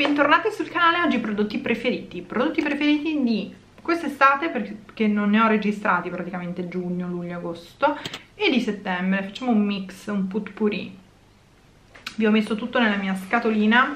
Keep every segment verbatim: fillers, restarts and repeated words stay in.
bentornati sul canale. Oggi prodotti preferiti, prodotti preferiti di quest'estate, perché non ne ho registrati praticamente giugno, luglio, agosto, e di settembre. Facciamo un mix, un potpourri. Vi ho messo tutto nella mia scatolina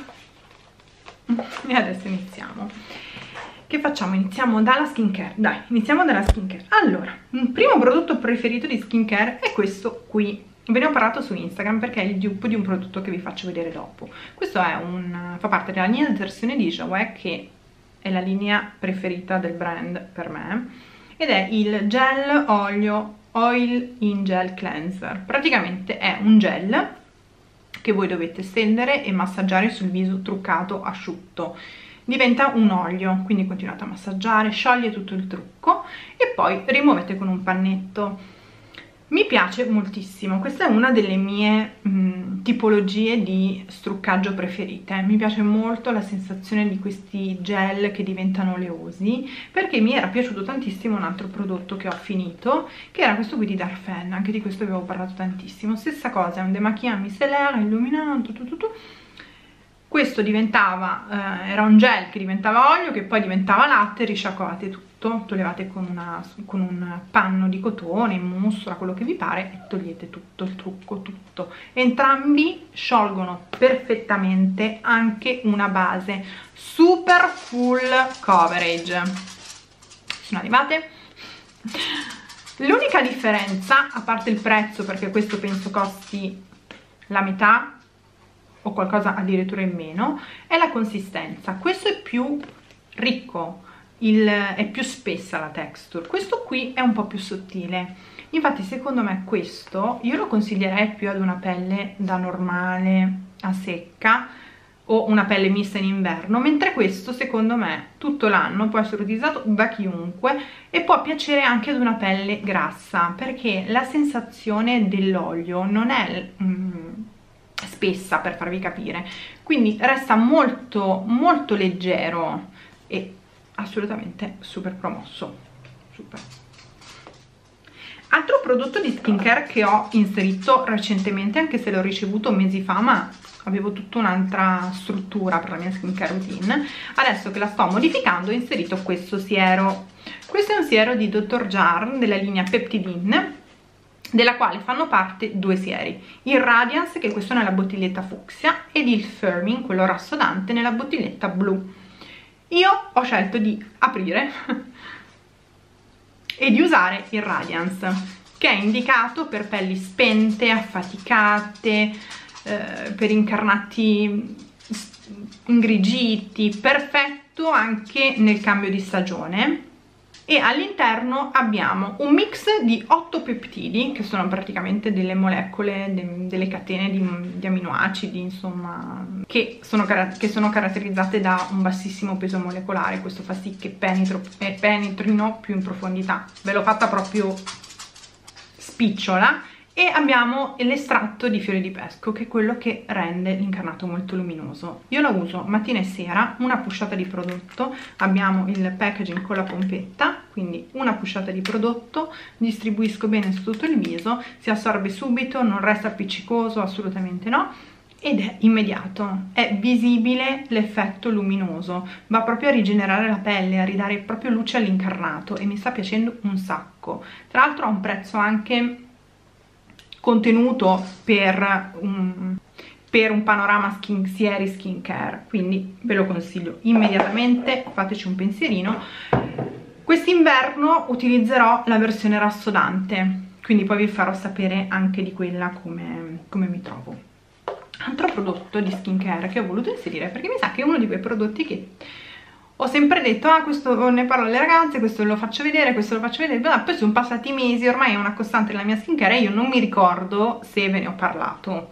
e adesso iniziamo. Che facciamo? Iniziamo dalla skincare. Dai, iniziamo dalla skincare. Allora, il primo prodotto preferito di skincare è questo qui. Ve ne ho parlato su Instagram perché è il dupe di un prodotto che vi faccio vedere dopo. Questo è un, fa parte della linea di versione di Jouer, che è la linea preferita del brand per me, ed è il gel olio oil in gel cleanser. Praticamente è un gel che voi dovete stendere e massaggiare sul viso truccato asciutto. Diventa un olio, quindi continuate a massaggiare, scioglie tutto il trucco e poi rimuovete con un pannetto. Mi piace moltissimo, questa è una delle mie mh, tipologie di struccaggio preferite. Mi piace molto la sensazione di questi gel che diventano oleosi, perché mi era piaciuto tantissimo un altro prodotto che ho finito, che era questo qui di Darphin. Anche di questo vi avevo parlato tantissimo. Stessa cosa, è un démaquillant micellaire illuminante, tu, tu, tu. Questo diventava, eh, era un gel che diventava olio, che poi diventava latte, risciacquavate tutto, toglievate con, una, con un panno di cotone, in mussola, quello che vi pare, e togliete tutto, il trucco, tutto. Entrambi sciolgono perfettamente, anche una base super full coverage. Sono arrivate? L'unica differenza, a parte il prezzo, perché questo penso costi la metà, o qualcosa addirittura in meno, è la consistenza. Questo è più ricco, il, è più spessa la texture, questo qui è un po' più sottile. Infatti secondo me questo io lo consiglierei più ad una pelle da normale a secca o una pelle mista in inverno, mentre questo secondo me tutto l'anno può essere utilizzato da chiunque e può piacere anche ad una pelle grassa, perché la sensazione dell'olio non è mm, spessa, per farvi capire, quindi resta molto molto leggero e assolutamente super promosso. Super. Altro prodotto di skincare che ho inserito recentemente, anche se l'ho ricevuto mesi fa, ma avevo tutta un'altra struttura per la mia skincare routine, adesso che la sto modificando ho inserito questo siero. Questo è un siero di dottor Jart della linea Peptidine, della quale fanno parte due sieri, il Radiance, che questo è nella bottiglietta fucsia, ed il Firming, quello rassodante, nella bottiglietta blu. Io ho scelto di aprire e di usare il Radiance, che è indicato per pelli spente, affaticate, eh, per incarnati ingrigiti, perfetto anche nel cambio di stagione. E all'interno abbiamo un mix di otto peptidi, che sono praticamente delle molecole, de, delle catene di, di aminoacidi, insomma, che sono, che sono caratterizzate da un bassissimo peso molecolare. Questo fa sì che penetro, eh, penetrino più in profondità. Ve l'ho fatta proprio spicciola. E abbiamo l'estratto di fiori di pesco, che è quello che rende l'incarnato molto luminoso. Io la uso mattina e sera, una pusciata di prodotto, abbiamo il packaging con la pompetta, quindi una pusciata di prodotto, distribuisco bene su tutto il viso, si assorbe subito, non resta appiccicoso, assolutamente no, ed è immediato, è visibile l'effetto luminoso, va proprio a rigenerare la pelle, a ridare proprio luce all'incarnato e mi sta piacendo un sacco. Tra l'altro ha un prezzo anche contenuto per un, per un panorama skin, sieri skincare, quindi ve lo consiglio immediatamente, fateci un pensierino. Quest'inverno utilizzerò la versione rassodante, quindi poi vi farò sapere anche di quella come, come mi trovo. Altro prodotto di skincare che ho voluto inserire, perché mi sa che è uno di quei prodotti che ho sempre detto, ah, questo ne parlo alle ragazze, questo lo faccio vedere, questo lo faccio vedere, poi sono passati mesi, ormai è una costante della mia skincare e io non mi ricordo se ve ne ho parlato.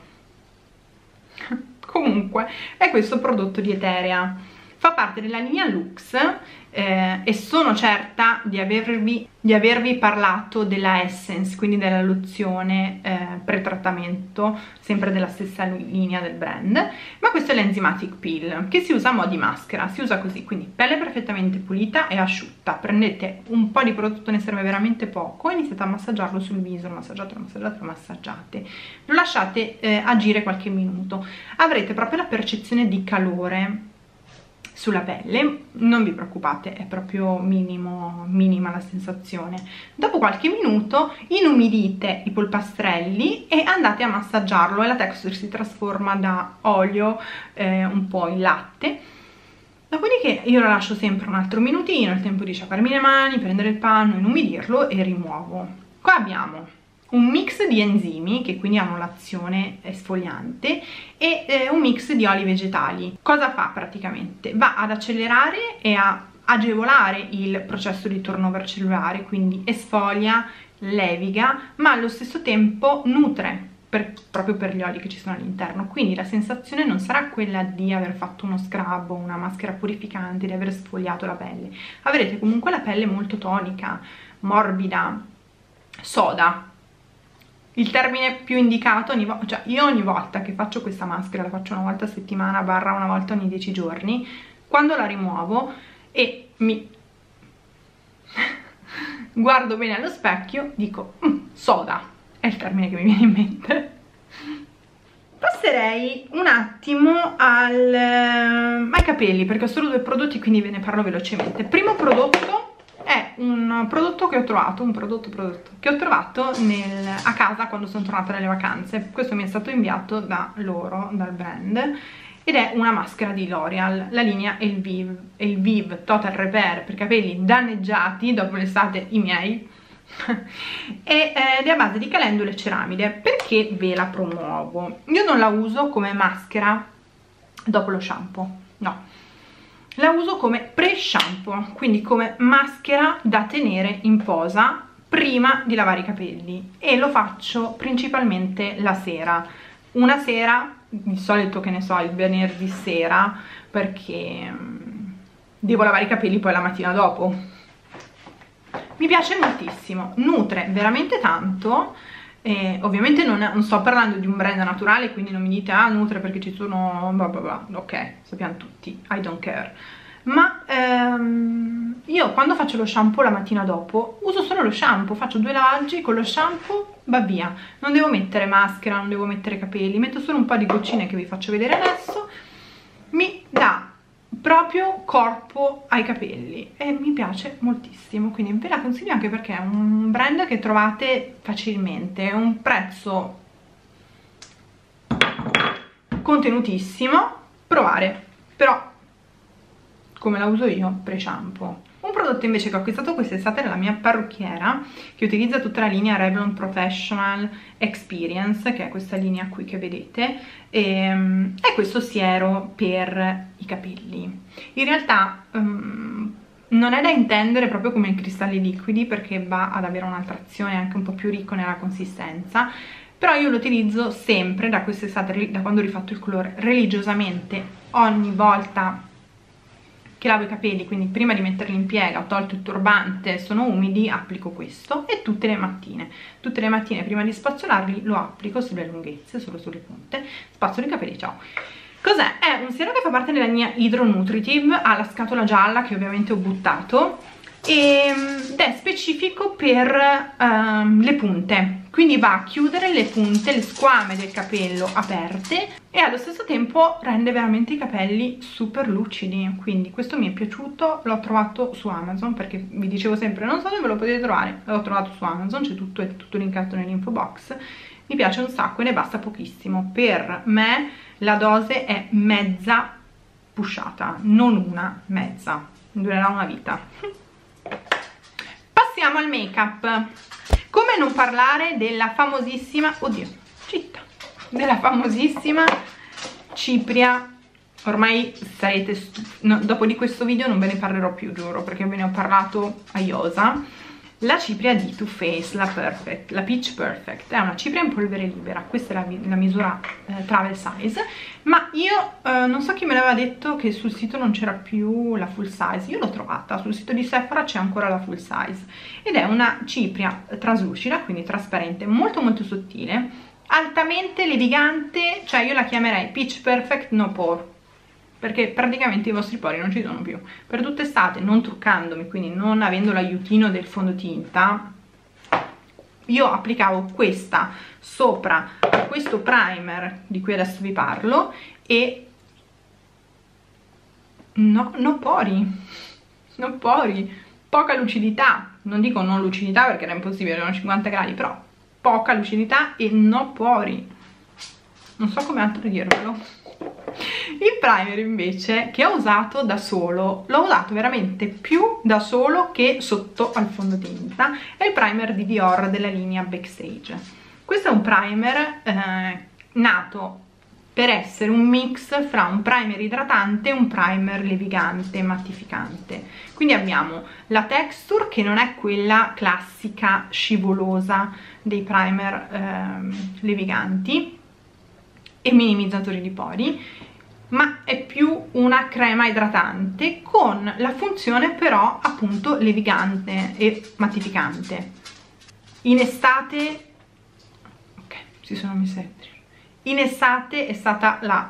Comunque, è questo prodotto di Eterea. Fa parte della linea Lux eh, e sono certa di avervi, di avervi parlato della Essence, quindi della lozione eh, pre-trattamento, sempre della stessa linea del brand, ma questo è l'Enzymatic Peel, che si usa a mo' di maschera, si usa così, quindi pelle perfettamente pulita e asciutta, prendete un po' di prodotto, ne serve veramente poco, e iniziate a massaggiarlo sul viso, lo massaggiate, lo massaggiate, lo massaggiate, lo lasciate eh, agire qualche minuto, avrete proprio la percezione di calore sulla pelle. Non vi preoccupate, è proprio minimo, minima la sensazione. Dopo qualche minuto inumidite i polpastrelli e andate a massaggiarlo e la texture si trasforma da olio eh, un po' in latte. Dopodiché io lo lascio sempre un altro minutino, il tempo di sciacquarmi le mani, prendere il panno, inumidirlo e rimuovo. Qua abbiamo un mix di enzimi che quindi hanno l'azione esfoliante e eh, un mix di oli vegetali. Cosa fa praticamente? Va ad accelerare e a agevolare il processo di turnover cellulare, quindi esfolia, leviga, ma allo stesso tempo nutre per, proprio per gli oli che ci sono all'interno. Quindi la sensazione non sarà quella di aver fatto uno scrub o una maschera purificante, di aver sfogliato la pelle. Avrete comunque la pelle molto tonica, morbida, soda. Il termine più indicato, ogni cioè io ogni volta che faccio questa maschera, la faccio una volta a settimana barra una volta ogni dieci giorni, quando la rimuovo e mi guardo bene allo specchio dico mm, soda, è il termine che mi viene in mente. Passerei un attimo al, ai capelli, perché ho solo due prodotti, quindi ve ne parlo velocemente. Primo prodotto è un prodotto che ho trovato, un prodotto prodotto che ho trovato nel, a casa quando sono tornata dalle vacanze. Questo mi è stato inviato da loro, dal brand, ed è una maschera di L'Oreal, la linea Elvive, Elvive Total Repair per capelli danneggiati dopo l'estate, i miei, e, ed è a base di calendule e ceramide. Perché ve la promuovo? Io non la uso come maschera dopo lo shampoo, no. La uso come pre-shampoo, quindi come maschera da tenere in posa prima di lavare i capelli, e lo faccio principalmente la sera. Una sera, di solito che ne so, il venerdì sera, perché devo lavare i capelli poi la mattina dopo. Mi piace moltissimo, nutre veramente tanto. Eh, ovviamente non, non sto parlando di un brand naturale, quindi non mi dite ah nutre perché ci sono blah blah blah. Ok, sappiamo tutti, I don't care. Ma ehm, io quando faccio lo shampoo la mattina dopo uso solo lo shampoo, faccio due lavaggi con lo shampoo, va via. Non devo mettere maschera, non devo mettere capelli, metto solo un po' di goccine che vi faccio vedere adesso. Mi dà proprio corpo ai capelli e mi piace moltissimo, quindi ve la consiglio anche perché è un brand che trovate facilmente, è un prezzo contenutissimo. Provare, però come la uso io, pre-shampoo. Un prodotto invece che ho acquistato quest'estate nella mia parrucchiera, che utilizza tutta la linea Revlon Professional Experience, che è questa linea qui che vedete, e, è questo siero per i capelli. In realtà um, non è da intendere proprio come i cristalli liquidi, perché va ad avere un'altra anche un po' più ricco nella consistenza, però io lo utilizzo sempre da quest'estate, da quando ho rifatto il colore, religiosamente ogni volta che lavo i capelli. Quindi prima di metterli in piega, ho tolto il turbante, sono umidi, applico questo, e tutte le mattine tutte le mattine prima di spazzolarli lo applico sulle lunghezze, solo sulle punte, spazzolo i capelli, ciao. Cos'è? È un siero che fa parte della linea Hydro Nutritive, ha la scatola gialla che ovviamente ho buttato, ed è specifico per um, le punte, quindi va a chiudere le punte, le squame del capello aperte, e allo stesso tempo rende veramente i capelli super lucidi. Quindi questo mi è piaciuto, l'ho trovato su Amazon, perché vi dicevo sempre non so dove lo potete trovare, l'ho trovato su Amazon, c'è tutto, è tutto linkato nell'info box. Mi piace un sacco e ne basta pochissimo. Per me la dose è mezza pushata, non una, mezza, durerà una vita. Passiamo al make up. Come non parlare della famosissima, oddio, citta, della famosissima cipria. Ormai sarete no, dopo di questo video non ve ne parlerò più, giuro, perché ve ne ho parlato a iosa. La cipria di Too Faced, la Perfect, la Peach Perfect, è una cipria in polvere libera. Questa è la, la misura eh, travel size, ma io eh, non so chi me l'aveva detto che sul sito non c'era più la full size. Io l'ho trovata, sul sito di Sephora c'è ancora la full size, ed è una cipria traslucida, quindi trasparente, molto molto sottile, altamente levigante, cioè io la chiamerei Peach Perfect no pore, perché praticamente i vostri pori non ci sono più. Per tutta estate, non truccandomi, quindi non avendo l'aiutino del fondotinta, io applicavo questa sopra questo primer di cui adesso vi parlo, e no, no pori, no pori, poca lucidità, non dico non lucidità perché era impossibile, erano cinquanta gradi, però poca lucidità e no pori, non so come altro dirvelo. Il primer invece, che ho usato da solo, l'ho usato veramente più da solo che sotto al fondotinta, è il primer di Dior della linea Backstage. Questo è un primer eh, nato per essere un mix fra un primer idratante e un primer levigante, mattificante. Quindi abbiamo la texture che non è quella classica scivolosa dei primer eh, leviganti e minimizzatori di pori, ma è più una crema idratante con la funzione però appunto levigante e mattificante. In estate, ok, si sono messe in estate è stata la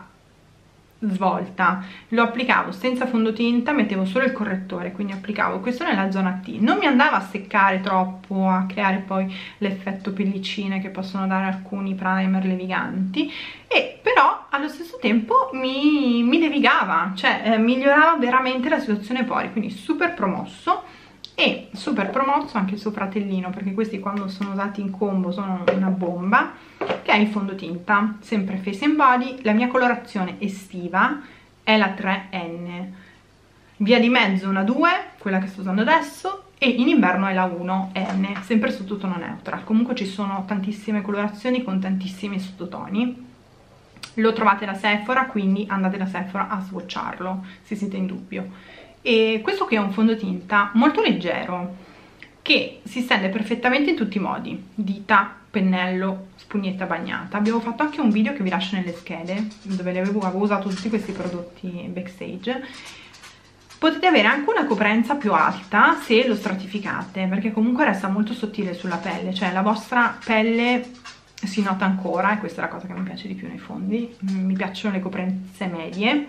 svolta. Lo applicavo senza fondotinta, mettevo solo il correttore, quindi applicavo questo nella zona T, non mi andava a seccare troppo, a creare poi l'effetto pellicine che possono dare alcuni primer leviganti, e però allo stesso tempo mi, mi levigava, cioè eh, migliorava veramente la situazione pori, quindi super promosso. E super promosso anche il suo fratellino, perché questi quando sono usati in combo sono una bomba, che è il fondotinta, sempre Face and Body. La mia colorazione estiva è la tre N, via di mezzo una due, quella che sto usando adesso, e in inverno è la uno N, sempre sottotono neutral. Comunque ci sono tantissime colorazioni con tantissimi sottotoni. Lo trovate da Sephora, quindi andate da Sephora a swatcharlo se siete in dubbio. E questo qui è un fondotinta molto leggero che si stende perfettamente in tutti i modi, dita, pennello, spugnetta bagnata. Abbiamo fatto anche un video che vi lascio nelle schede dove avevo, avevo usato tutti questi prodotti Backstage. Potete avere anche una coprenza più alta se lo stratificate, perché comunque resta molto sottile sulla pelle, cioè la vostra pelle si nota ancora, e questa è la cosa che mi piace di più nei fondi. Mi piacciono le coprenze medie.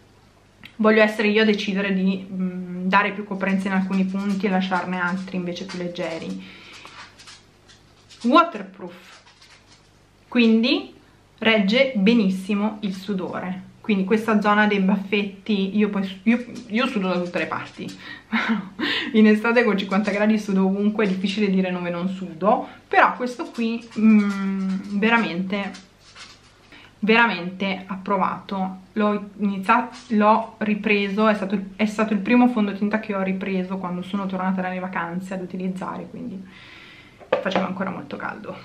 Voglio essere io a decidere di mh, dare più coprenze in alcuni punti e lasciarne altri invece più leggeri. Waterproof, quindi regge benissimo il sudore, quindi questa zona dei baffetti, io poi io, io sudo da tutte le parti in estate con cinquanta gradi sudo ovunque, è difficile dire dove non sudo, però questo qui mh, veramente veramente approvato. L'ho iniziato, l'ho ripreso, è stato, è stato il primo fondotinta che ho ripreso quando sono tornata dalle vacanze ad utilizzare, quindi faceva ancora molto caldo.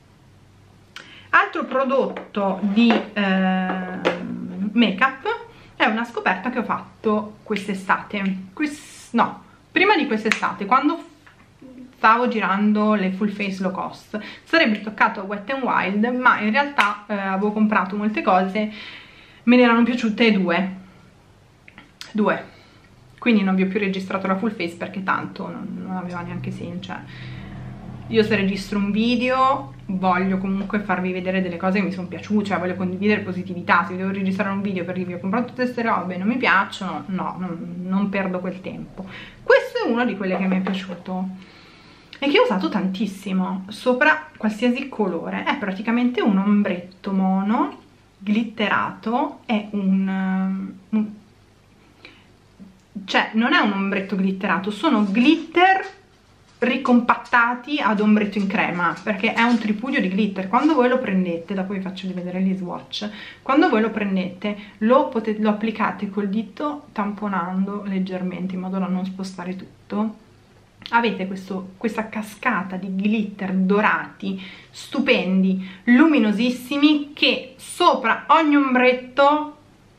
Altro prodotto di eh, make-up è una scoperta che ho fatto quest'estate, Quest, no, prima di quest'estate, quando stavo girando le full face low cost. Sarebbe toccato a Wet n Wild, ma in realtà eh, avevo comprato molte cose, me ne erano piaciute due due quindi non vi ho più registrato la full face perché tanto non, non aveva neanche senso. Cioè, io se registro un video voglio comunque farvi vedere delle cose che mi sono piaciute, cioè voglio condividere positività. Se devo registrare un video per dirvi ho comprato tutte queste robe e non mi piacciono, no, non, non perdo quel tempo. Questo è uno di quelle che mi è piaciuto e che ho usato tantissimo sopra qualsiasi colore. È praticamente un ombretto mono glitterato, è un, un cioè non è un ombretto glitterato, sono glitter ricompattati ad ombretto in crema, perché è un tripudio di glitter. Quando voi lo prendete, dopo vi faccio vedere gli swatch, quando voi lo prendete lo, potete, lo applicate col dito tamponando leggermente in modo da non spostare tutto, avete questo, questa cascata di glitter dorati, stupendi, luminosissimi, che sopra ogni ombretto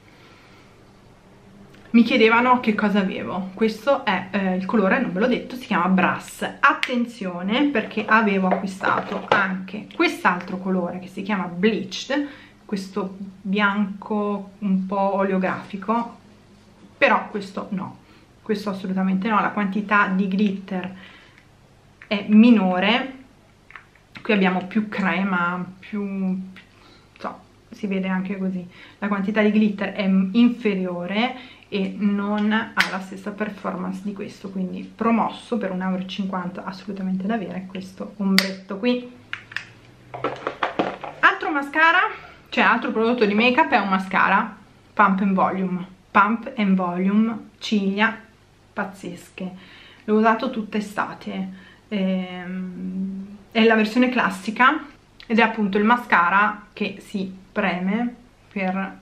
mi chiedevano che cosa avevo. Questo è eh, il colore, non ve l'ho detto, si chiama Brass. Attenzione, perché avevo acquistato anche quest'altro colore che si chiama Bleached, questo bianco un po' oleografico, però questo no, questo assolutamente no. La quantità di glitter è minore, qui abbiamo più crema, più, so, si vede anche così, la quantità di glitter è inferiore e non ha la stessa performance di questo, quindi promosso per un euro e cinquanta, assolutamente da avere questo ombretto qui. Altro mascara, cioè altro prodotto di make up è un mascara Pump and Volume. Pump and Volume ciglia pazzesche, l'ho usato tutta estate, ehm, è la versione classica ed è appunto il mascara che si preme per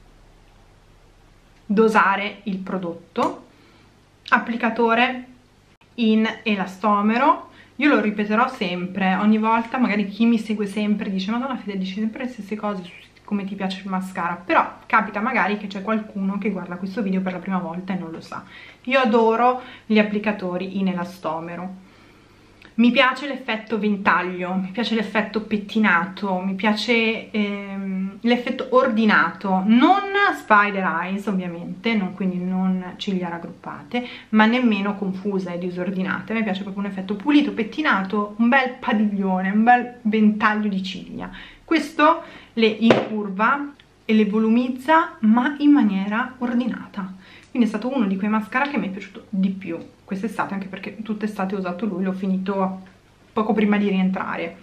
dosare il prodotto, applicatore in elastomero. Io lo ripeterò sempre, ogni volta, magari chi mi segue sempre dice Madonna Fede, dici sempre le stesse cose su come ti piace il mascara, però capita magari che c'è qualcuno che guarda questo video per la prima volta e non lo sa. Io adoro gli applicatori in elastomero, mi piace l'effetto ventaglio, mi piace l'effetto pettinato, mi piace ehm, l'effetto ordinato, non spider eyes ovviamente, non, quindi non ciglia raggruppate, ma nemmeno confuse e disordinate. A me piace proprio un effetto pulito, pettinato, un bel padiglione, un bel ventaglio di ciglia. Questo le incurva e le volumizza, ma in maniera ordinata. Quindi è stato uno di quei mascara che mi è piaciuto di più quest'estate, anche perché tutta estate ho usato lui, l'ho finito poco prima di rientrare.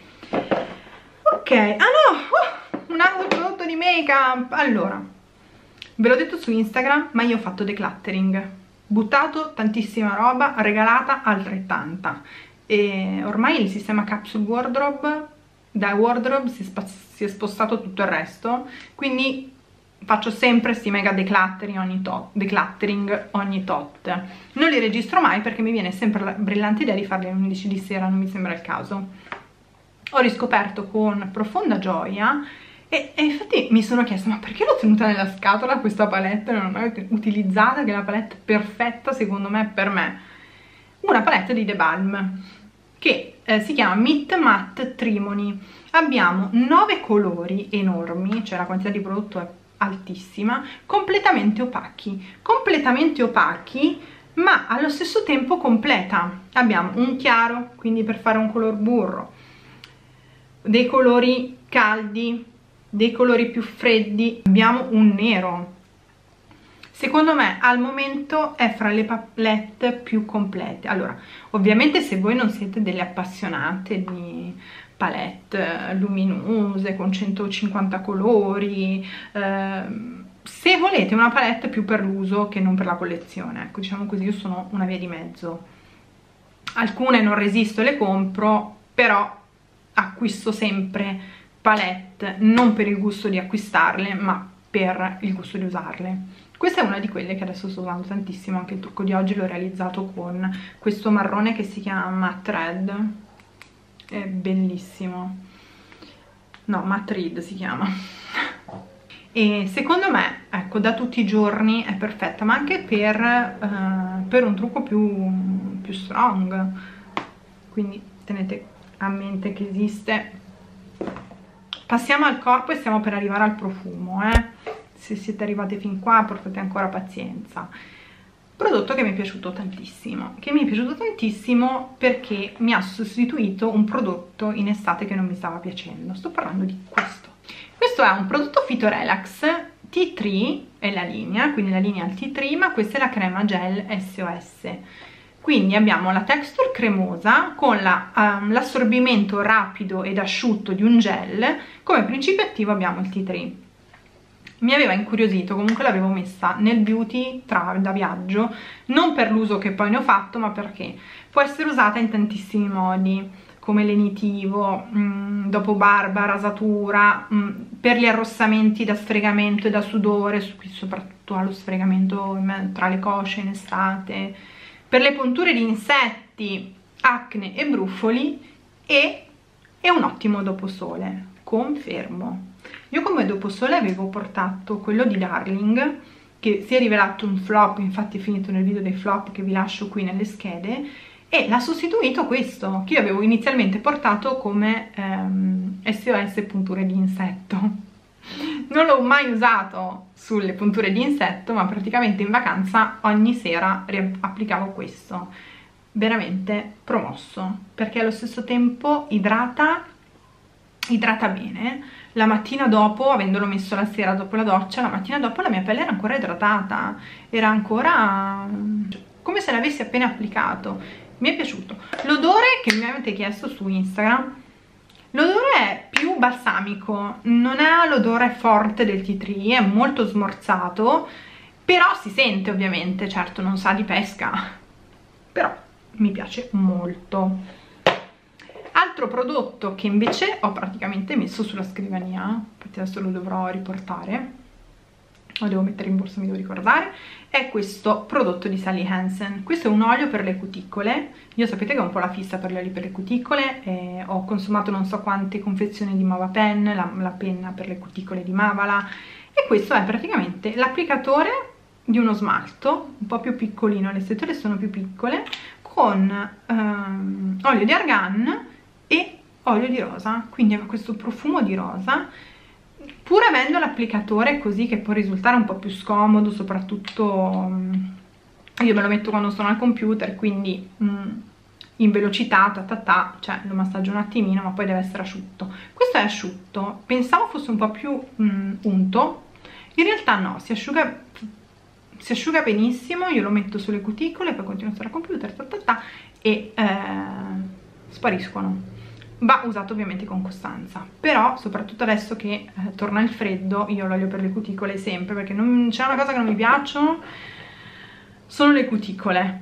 Ok, ah no, uh, un altro prodotto di make up. Allora, ve l'ho detto su Instagram, ma io ho fatto decluttering, buttato tantissima roba, regalata altrettanta, e ormai il sistema capsule wardrobe, da wardrobe si, si è spostato tutto il resto, quindi faccio sempre sti mega decluttering ogni tot, decluttering ogni tot. Non li registro mai perché mi viene sempre la brillante idea di farli alle undici di sera, non mi sembra il caso. Ho riscoperto con profonda gioia e, e infatti mi sono chiesta, ma perché l'ho tenuta nella scatola questa palette, non l'ho mai utilizzata, che è la palette perfetta secondo me per me. Una palette di The Balm che eh, si chiama Meet Matte Trimony. Abbiamo nove colori enormi, cioè la quantità di prodotto è altissima, completamente opachi, completamente opachi, ma allo stesso tempo completa. Abbiamo un chiaro, quindi per fare un color burro, dei colori caldi, dei colori più freddi, abbiamo un nero. Secondo me al momento è fra le palette più complete. Allora, ovviamente se voi non siete delle appassionate di palette luminose con centocinquanta colori, ehm, se volete una palette più per l'uso che non per la collezione, ecco, diciamo così, io sono una via di mezzo. Alcune non resisto e le compro, però acquisto sempre palette non per il gusto di acquistarle, ma per il gusto di usarle. Questa è una di quelle che adesso sto usando tantissimo, anche il trucco di oggi l'ho realizzato con questo marrone che si chiama Matte Red, è bellissimo, no, Matte Red si chiama, e secondo me, ecco, da tutti i giorni è perfetta, ma anche per, uh, per un trucco più, più strong, quindi tenete a mente che esiste. Passiamo al corpo e stiamo per arrivare al profumo, eh. Se siete arrivate fin qua portate ancora pazienza. Prodotto che mi è piaciuto tantissimo, che mi è piaciuto tantissimo perché mi ha sostituito un prodotto in estate che non mi stava piacendo. Sto parlando di questo. Questo è un prodotto Phytorelax T tre, è la linea, quindi la linea al T tre, ma questa è la crema gel S O S. Quindi abbiamo la texture cremosa con l'assorbimento um, rapido ed asciutto di un gel. Come principio attivo abbiamo il T tre. Mi aveva incuriosito, comunque l'avevo messa nel beauty tra, da viaggio, non per l'uso che poi ne ho fatto, ma perché può essere usata in tantissimi modi, come lenitivo, mh, dopo barba, rasatura, mh, per gli arrossamenti da sfregamento e da sudore, soprattutto allo sfregamento tra le cosce in estate, per le punture di insetti, acne e brufoli, e è un ottimo doposole, confermo. Io come doposole avevo portato quello di Darling, che si è rivelato un flop, infatti è finito nel video dei flop che vi lascio qui nelle schede, e l'ha sostituito questo, che io avevo inizialmente portato come ehm, S O S punture di insetto. Non l'ho mai usato sulle punture di insetto, ma praticamente in vacanza ogni sera applicavo questo. Veramente promosso, perché allo stesso tempo idrata, idrata bene. La mattina dopo, avendolo messo la sera dopo la doccia, la mattina dopo la mia pelle era ancora idratata, era ancora come se l'avessi appena applicato. Mi è piaciuto. L'odore che mi avete chiesto su Instagram, l'odore è più balsamico, non ha l'odore forte del T tre, è molto smorzato, però si sente ovviamente, certo non sa di pesca, però mi piace molto. Altro prodotto che invece ho praticamente messo sulla scrivania, infatti adesso lo dovrò riportare, lo devo mettere in borsa, mi devo ricordare, è questo prodotto di Sally Hansen. Questo è un olio per le cuticole. Io sapete che ho un po' la fissa per gli oli per le cuticole, e ho consumato non so quante confezioni di Mava Pen, la, la penna per le cuticole di Mavala, e questo è praticamente l'applicatore di uno smalto un po' più piccolino, le setole sono più piccole, con ehm, olio di argan e olio di rosa, quindi ha questo profumo di rosa, pur avendo l'applicatore così che può risultare un po' più scomodo, soprattutto io me lo metto quando sono al computer, quindi mh, in velocità, ta ta ta, cioè lo massaggio un attimino, ma poi deve essere asciutto. Questo è asciutto, pensavo fosse un po' più mh, unto, in realtà no, si asciuga, si asciuga benissimo, io lo metto sulle cuticole, poi continuo a stare al computer, ta ta ta, e eh, spariscono. Va usato ovviamente con costanza, però soprattutto adesso che eh, torna il freddo io l'olio per le cuticole sempre, perché c'è una cosa che non mi piacciono, sono le cuticole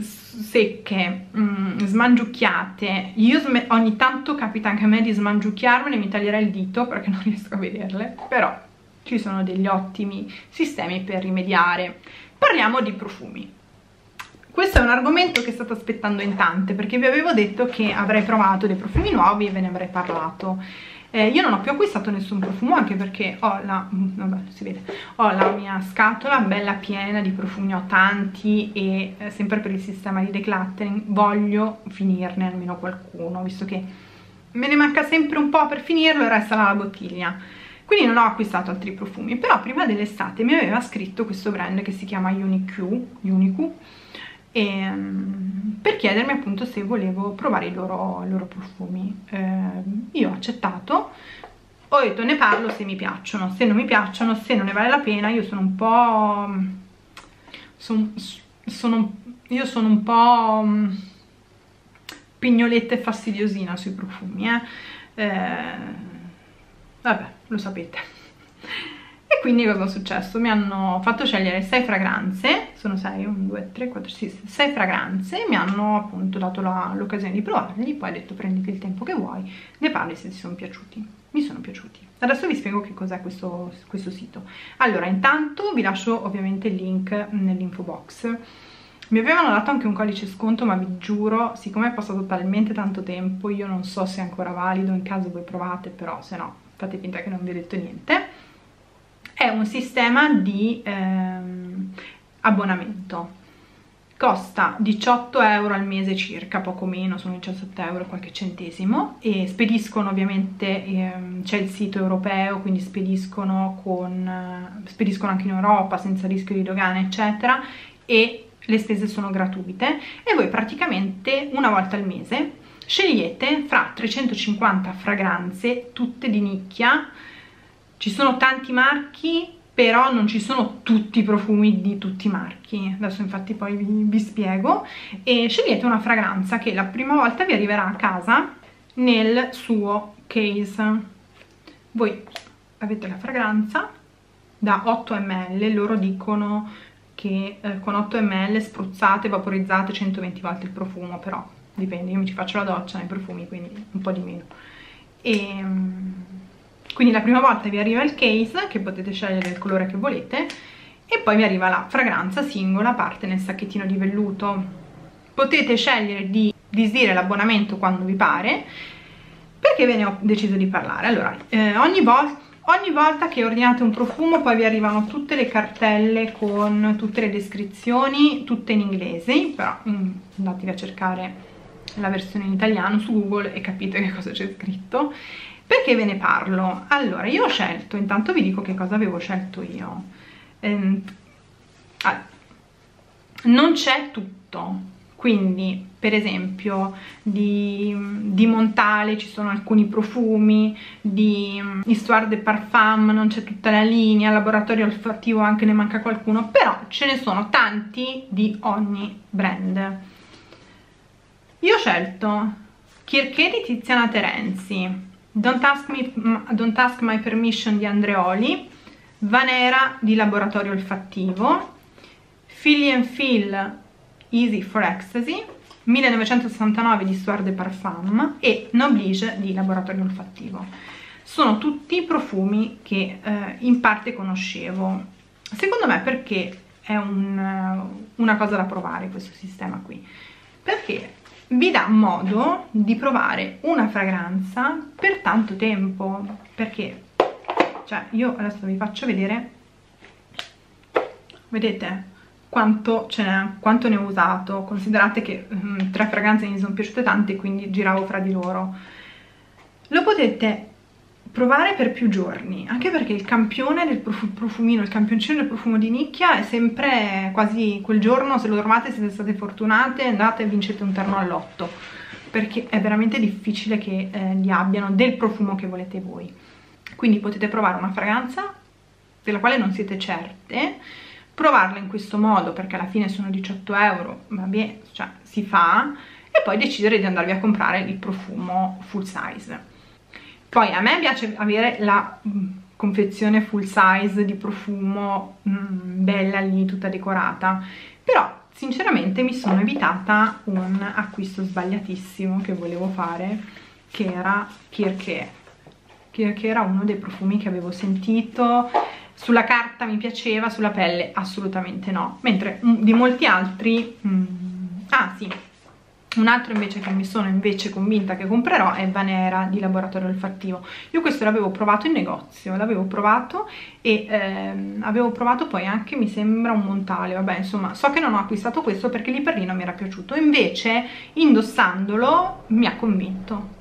secche, mm, smangiucchiate. Io ogni tanto capita anche a me di smangiucchiarmene, mi taglierei il dito perché non riesco a vederle, però ci sono degli ottimi sistemi per rimediare. Parliamo di profumi. Questo è un argomento che state aspettando in tante, perché vi avevo detto che avrei provato dei profumi nuovi e ve ne avrei parlato. Eh, io non ho più acquistato nessun profumo, anche perché ho la, vabbè, si vede, ho la mia scatola bella piena di profumi, ho tanti, e eh, sempre per il sistema di decluttering voglio finirne almeno qualcuno, visto che me ne manca sempre un po' per finirlo e resta la bottiglia. Quindi non ho acquistato altri profumi, però prima dell'estate mi aveva scritto questo brand che si chiama Uniq, Uniq, e, per chiedermi appunto se volevo provare i loro, i loro profumi. Eh, io ho accettato, ho detto ne parlo se mi piacciono, se non mi piacciono, se non ne vale la pena. Io sono un po' son, sono, io sono un po' pignoletta e fastidiosina sui profumi, eh. Eh, vabbè, lo sapete. E quindi cosa è successo? Mi hanno fatto scegliere sei fragranze, sono sei, uno, due, tre, quattro, sì, sei fragranze, mi hanno appunto dato l'occasione di provarli, poi ho detto prenditi il tempo che vuoi, ne parli se ti sono piaciuti. Mi sono piaciuti. Adesso vi spiego che cos'è questo, questo sito. Allora, intanto vi lascio ovviamente il link nell'info box. Mi avevano dato anche un codice sconto, ma vi giuro, siccome è passato talmente tanto tempo, io non so se è ancora valido, in caso voi provate, però se no fate finta che non vi ho detto niente. È un sistema di ehm, abbonamento, costa diciotto euro al mese circa, poco meno, sono diciassette euro qualche centesimo, e spediscono ovviamente, ehm, c'è il sito europeo, quindi spediscono, con, eh, spediscono anche in Europa senza rischio di dogane eccetera, e le spese sono gratuite, e voi praticamente una volta al mese scegliete fra trecentocinquanta fragranze, tutte di nicchia. Ci sono tanti marchi, però non ci sono tutti i profumi di tutti i marchi. Adesso infatti poi vi, vi spiego. E scegliete una fragranza che la prima volta vi arriverà a casa nel suo case. Voi avete la fragranza da otto millilitri, loro dicono che eh, con otto millilitri spruzzate, vaporizzate centoventi volte il profumo, però dipende, io mi ci faccio la doccia nei profumi, quindi un po' di meno. E quindi la prima volta vi arriva il case, che potete scegliere il colore che volete, e poi vi arriva la fragranza singola, parte nel sacchettino di velluto. Potete scegliere di disdire l'abbonamento quando vi pare. Perché ve ne ho deciso di parlare? Allora, eh, ogni, vol ogni volta che ordinate un profumo poi vi arrivano tutte le cartelle con tutte le descrizioni, tutte in inglese, però mm, andatevi a cercare la versione in italiano su Google e capite che cosa c'è scritto. Perché ve ne parlo? Allora, io ho scelto, intanto vi dico che cosa avevo scelto io. Ehm, ah, non c'è tutto, quindi per esempio di, di Montale ci sono alcuni profumi, di Histoire de Parfum non c'è tutta la linea, Laboratorio Olfattivo anche ne manca qualcuno, però ce ne sono tanti di ogni brand. Io ho scelto Kirché di Tiziana Terenzi, Don't Ask, Me, Don't Ask My Permission di Andreoli, Vanera di laboratorio olfattivo, Philly and Phil Easy for Ecstasy, millenovecentosessantanove di Soir de Parfum e Noblige di laboratorio olfattivo. Sono tutti profumi che eh, in parte conoscevo, secondo me perché è un, una cosa da provare questo sistema qui, perché vi dà modo di provare una fragranza per tanto tempo, perché cioè io adesso vi faccio vedere, vedete quanto ce n'è, quanto ne ho usato. Considerate che um, tre fragranze mi sono piaciute tante, quindi giravo fra di loro. Lo potete provare per più giorni, anche perché il campione del profumino, il campioncino del profumo di nicchia è sempre quasi quel giorno, se lo trovate siete state fortunate, andate e vincete un terno all'otto, perché è veramente difficile che eh, li abbiano del profumo che volete voi. Quindi potete provare una fragranza della quale non siete certe, provarla in questo modo perché alla fine sono diciotto euro, vabbè, cioè si fa, e poi decidere di andarvi a comprare il profumo full size. Poi a me piace avere la mh, confezione full size di profumo mh, bella lì, tutta decorata, però sinceramente mi sono evitata un acquisto sbagliatissimo che volevo fare, che era Kirke, che era uno dei profumi che avevo sentito, sulla carta mi piaceva, sulla pelle assolutamente no, mentre mh, di molti altri, mh, ah sì, un altro invece che mi sono invece convinta che comprerò è Vanera di laboratorio olfattivo. Io questo l'avevo provato in negozio, l'avevo provato e ehm, avevo provato poi anche, mi sembra, un Montale, vabbè insomma, so che non ho acquistato questo perché lì per lì non mi era piaciuto, invece indossandolo mi ha convinto.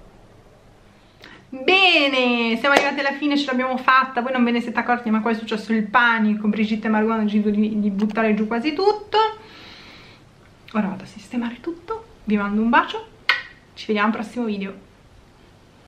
Bene, siamo arrivati alla fine, ce l'abbiamo fatta, voi non ve ne siete accorti ma qua è successo il panico, Brigitte e Margot hanno deciso di, di buttare giù quasi tutto. Ora vado a sistemare tutto, vi mando un bacio, ci vediamo al prossimo video.